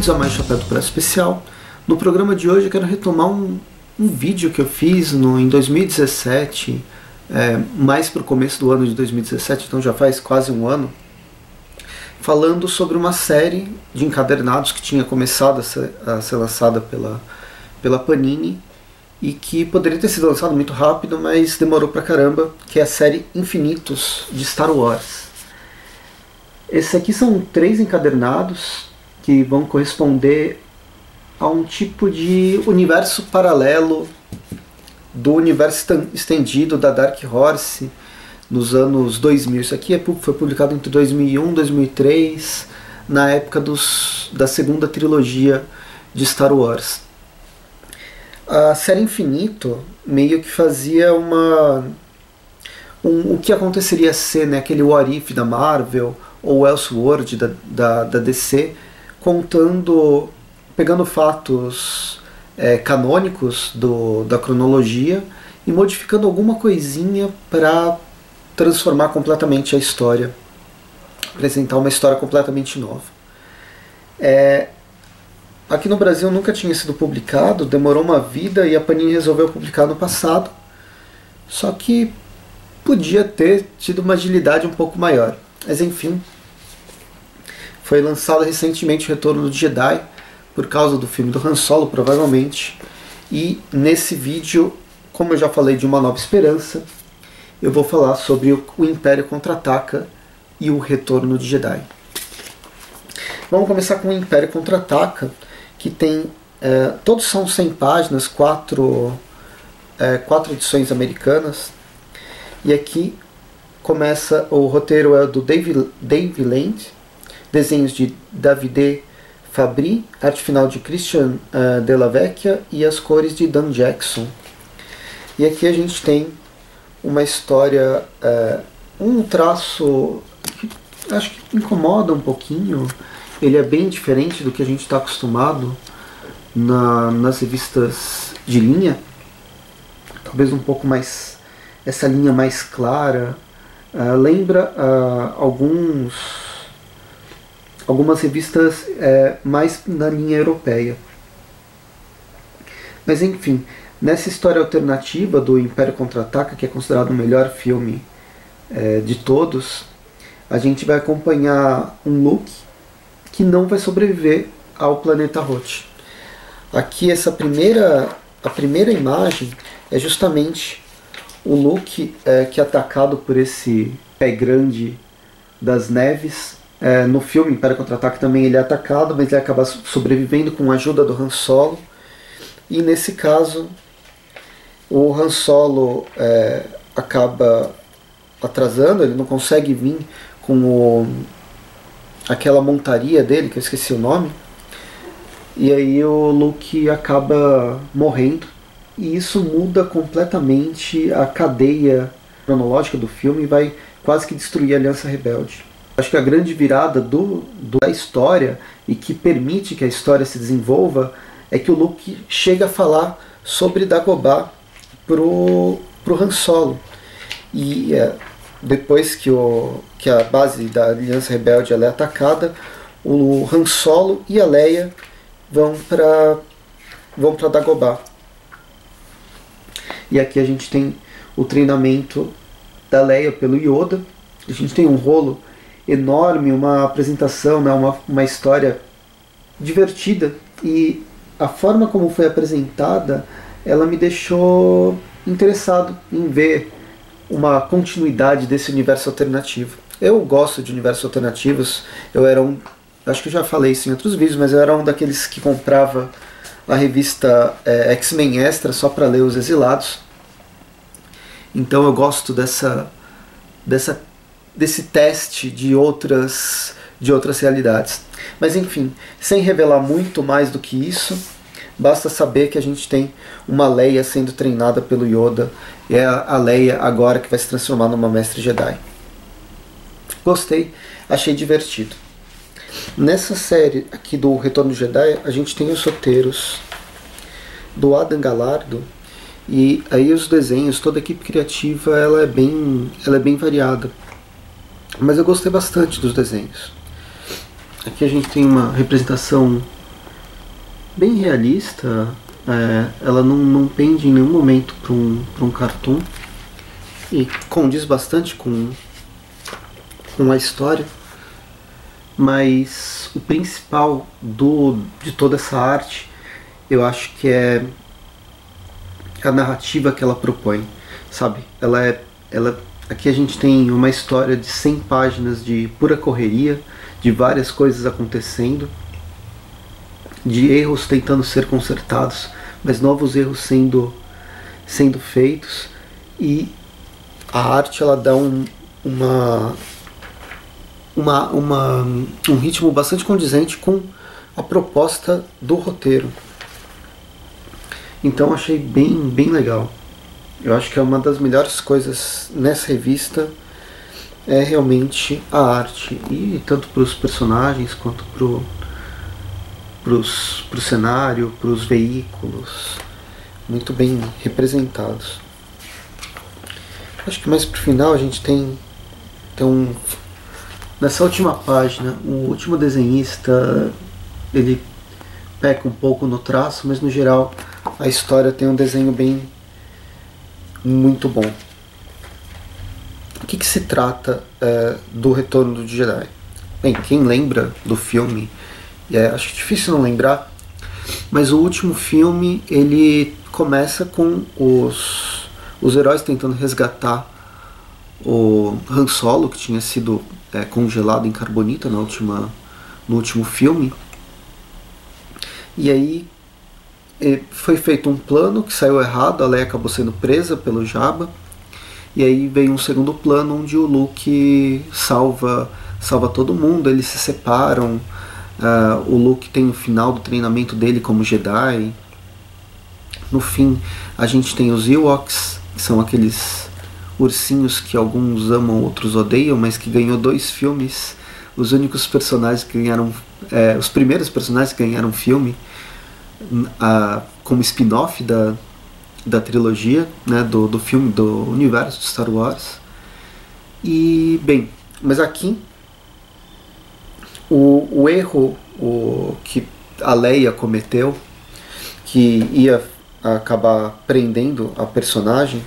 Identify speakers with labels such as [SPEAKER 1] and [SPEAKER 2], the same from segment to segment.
[SPEAKER 1] Bem-vindos a mais Chapéu do Braço Especial. No programa de hoje eu quero retomar um vídeo que eu fiz em 2017, mais para o começo do ano de 2017, então já faz quase um ano, falando sobre uma série de encadernados que tinha começado a ser lançada pela Panini e que poderia ter sido lançado muito rápido, mas demorou pra caramba, que é a série Infinitos de Star Wars. Esses aqui são 3 encadernados que vão corresponder a um tipo de universo paralelo do universo estendido da Dark Horse nos anos 2000. Isso aqui foi publicado entre 2001 e 2003, na época da segunda trilogia de Star Wars. A série Infinito meio que fazia o que aconteceria ser, né, aquele What If da Marvel ou Elseworld da DC, pegando fatos canônicos da cronologia e modificando alguma coisinha para transformar completamente a história, apresentar uma história completamente nova. Aqui no Brasil nunca tinha sido publicado, demorou uma vida e a Panini resolveu publicar no passado, só que podia ter tido uma agilidade um pouco maior. Mas enfim, foi lançado recentemente o Retorno do Jedi, por causa do filme do Han Solo, provavelmente. E nesse vídeo, como eu já falei de Uma Nova Esperança, eu vou falar sobre o Império Contra-Ataca e o Retorno de Jedi. Vamos começar com o Império Contra-Ataca, que tem... todos são 100 páginas, 4 edições americanas. E aqui começa, o roteiro é do Dave Land, desenhos de Davide Fabry, arte final de Christian Della Vecchia e as cores de Dan Jackson. E aqui a gente tem uma história, um traço que acho que incomoda um pouquinho. Ele é bem diferente do que a gente está acostumado nas revistas de linha. Talvez um pouco mais, essa linha mais clara. Lembra algumas revistas mais na linha europeia. Mas enfim, nessa história alternativa do Império Contra-Ataca, que é considerado o melhor filme de todos, a gente vai acompanhar um Luke que não vai sobreviver ao planeta Hoth. Aqui a primeira imagem é justamente o Luke que é atacado por esse pé grande das neves. No filme Império Contra-Ataque também ele é atacado, mas ele acaba sobrevivendo com a ajuda do Han Solo. E nesse caso, o Han Solo acaba atrasando, ele não consegue vir com aquela montaria dele, que eu esqueci o nome. E aí o Luke acaba morrendo. E isso muda completamente a cadeia cronológica do filme e vai quase que destruir a Aliança Rebelde. Acho que a grande virada da história e que permite que a história se desenvolva é que o Luke chega a falar sobre Dagobah pro Han Solo. E depois que a base da Aliança Rebelde ela é atacada, o Han Solo e a Leia vão para Dagobah. E aqui a gente tem o treinamento da Leia pelo Yoda. A gente tem um rolo enorme, uma apresentação, né, uma história divertida, e a forma como foi apresentada ela me deixou interessado em ver uma continuidade desse universo alternativo. Eu gosto de universos alternativos. Acho que eu já falei isso em outros vídeos, mas eu era um daqueles que comprava a revista X-Men Extra só para ler Os Exilados. Então eu gosto desse teste de outras realidades. Mas enfim, sem revelar muito mais do que isso, basta saber que a gente tem uma Leia sendo treinada pelo Yoda. E é a Leia agora que vai se transformar numa Mestre Jedi. Gostei, achei divertido. Nessa série aqui do Retorno do Jedi, a gente tem os roteiros do Adam Gallardo. E aí os desenhos, toda a equipe criativa ela é bem variada. Mas eu gostei bastante dos desenhos. Aqui a gente tem uma representação bem realista. Ela não pende em nenhum momento para um cartoon e condiz bastante com a história, mas o principal de toda essa arte eu acho que é a narrativa que ela propõe, sabe? Aqui a gente tem uma história de 100 páginas de pura correria, de várias coisas acontecendo, de erros tentando ser consertados, mas novos erros sendo feitos, e a arte ela dá um ritmo bastante condizente com a proposta do roteiro. Então achei bem legal. Eu acho que é uma das melhores coisas nessa revista é realmente a arte, e tanto para os personagens quanto pro cenário, para os veículos, muito bem representados. Acho que mais pro final a gente tem nessa última página, o último desenhista, ele peca um pouco no traço, mas no geral a história tem um desenho muito bom. O que se trata do Retorno do Jedi? Bem, quem lembra do filme, acho difícil não lembrar, mas o último filme ele começa com os heróis tentando resgatar o Han Solo, que tinha sido congelado em carbonita no último filme. E aí foi feito um plano que saiu errado, a Leia acabou sendo presa pelo Jabba, e aí veio um segundo plano onde o Luke salva todo mundo, eles se separam. O Luke tem o final do treinamento dele como Jedi. No fim, a gente tem os Ewoks, que são aqueles ursinhos que alguns amam, outros odeiam, mas que ganhou 2 filmes. Os únicos personagens que ganharam, os primeiros personagens que ganharam filme como spin-off da trilogia, né, do filme, do universo de Star Wars. E, bem, mas aqui o erro que a Leia cometeu, que ia acabar prendendo a personagem,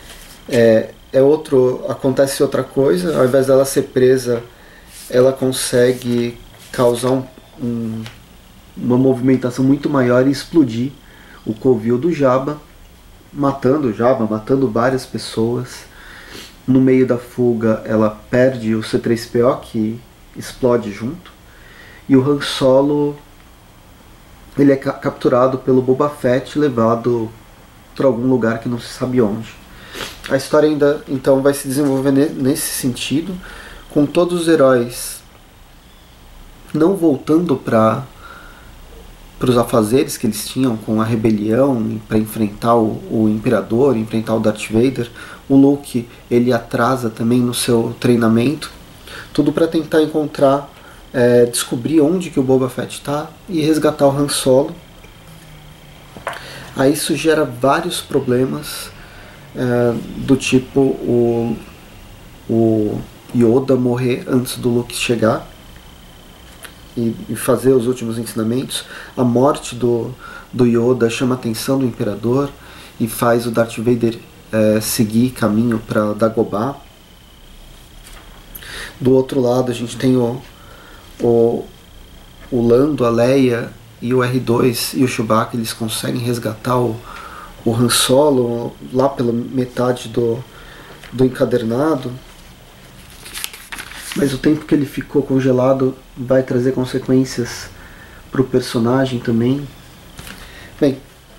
[SPEAKER 1] acontece outra coisa. Ao invés dela ser presa, ela consegue causar uma movimentação muito maior e explodir o covil do Jabba, matando várias pessoas. No meio da fuga, ela perde o C-3PO, que explode junto, e o Han Solo ele é capturado pelo Boba Fett e levado para algum lugar que não se sabe onde. A história ainda então vai se desenvolver nesse sentido, com todos os heróis não voltando para os afazeres que eles tinham com a rebelião, para enfrentar o Imperador, enfrentar o Darth Vader. O Luke ele atrasa também no seu treinamento, tudo para tentar descobrir onde que o Boba Fett está e resgatar o Han Solo. Aí isso gera vários problemas, do tipo o Yoda morrer antes do Luke chegar e fazer os últimos ensinamentos. A morte do Yoda chama a atenção do Imperador e faz o Darth Vader seguir caminho para Dagobah. Do outro lado a gente tem o Lando, a Leia e o R2 e o Chewbacca. Eles conseguem resgatar o Han Solo lá pela metade do encadernado, mas o tempo que ele ficou congelado vai trazer consequências para o personagem também. Bem,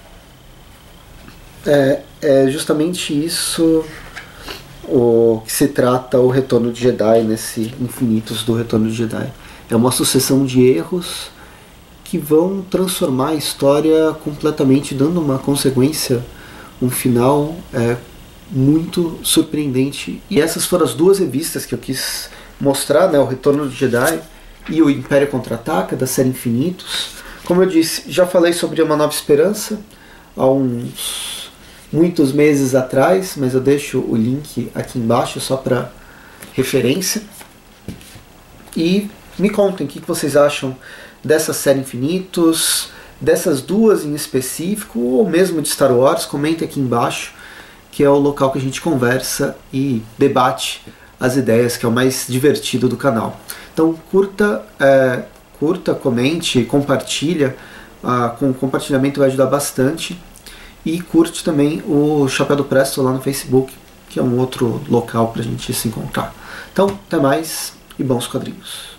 [SPEAKER 1] é justamente isso o que se trata o Retorno de Jedi, nesse Infinitos do Retorno de Jedi. É uma sucessão de erros que vão transformar a história completamente, dando uma consequência, um final muito surpreendente. E essas foram as 2 revistas que eu quis mostrar, né, o Retorno de Jedi e o Império Contra-Ataca, da série Infinitos. Como eu disse, já falei sobre Uma Nova Esperança há muitos meses atrás, mas eu deixo o link aqui embaixo só para referência. E me contem o que vocês acham dessa série Infinitos, dessas duas em específico, ou mesmo de Star Wars, comente aqui embaixo, que é o local que a gente conversa e debate as ideias, que é o mais divertido do canal. Então curta, comente, compartilha, com o compartilhamento vai ajudar bastante, e curte também o Chapéu do Presto lá no Facebook, que é um outro local para a gente se encontrar. Então, até mais e bons quadrinhos.